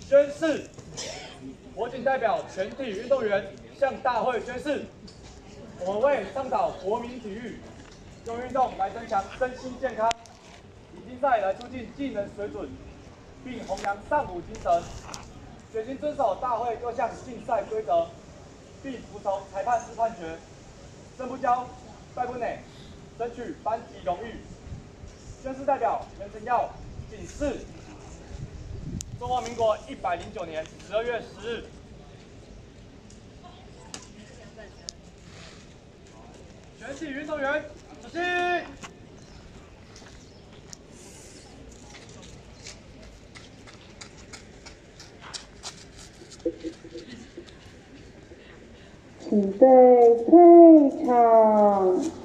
宣誓。我谨代表全体运动员向大会宣誓，我们为倡导国民体育，用运动来增强身心健康，以竞赛来促进技能水准，并弘扬尚武精神，决心遵守大会各项竞赛规则，并服从裁判式判决，胜不骄，败不馁，争取班级荣誉。宣誓代表袁成耀谨誓。中华民国109年12月10日。全体运动员起立。 请队退场。